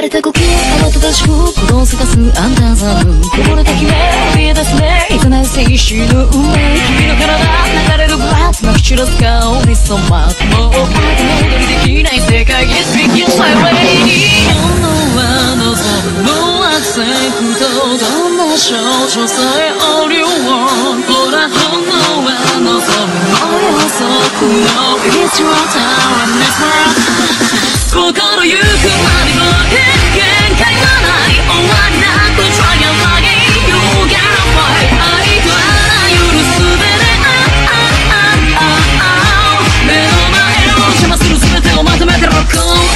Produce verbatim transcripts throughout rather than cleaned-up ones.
れた呼吸あなたたちを鼓動すかすアンダーザムこぼれた夢見え出すねいざない静止の上君の体流れるブラッドまき散らす顔に染まってもう後戻りできない世界 Yes, begin my way 本能は望むのはセクトどんな少女さえおりをほら本能は望むの予測の It's your time, Miss World 心ゆくまでも限界はない終わりなく Try and fight You gotta fight 愛とあらゆるすべて目の前を邪魔するすべてをまとめてロックオン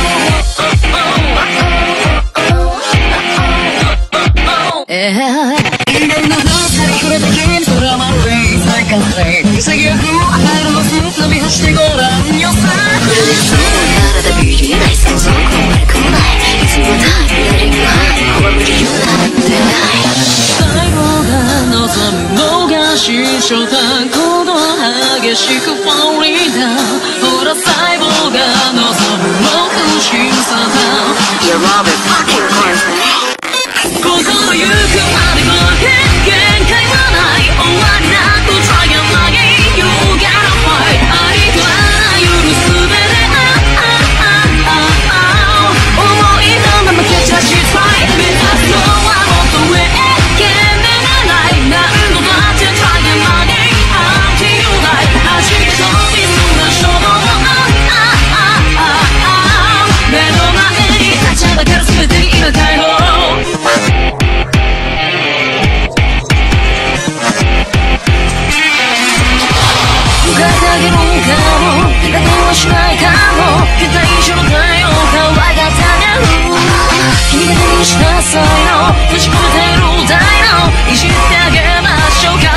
ええ因縁の風に触れた君に空まるレイ再完成潔く入るのす伸び走ってごらんよさこれでそう体ビビりない想像ここまで来ないいつもタイムレディングハイこわ無理言うなんてない細胞が望むのが心象単行動激しく falling down ほら細胞が望むの空心さだ You're Robert fucking Hornsman 心ゆくまでも限界はない終わりなく Try and fight You gotta fight 愛とあらゆるすべて思いのまま蹴散らし Try 目指すのはもっと上へ懸命がない何度だって Try and fight Until you like 弾け飛びそうな衝動目の前に立ちはだかる全てに今解放迎えてあげるかも妥協はしないかも期待以上の太陽可愛がってあげる君が手にした才能閉じ込めてる大脳いじってあげましょうか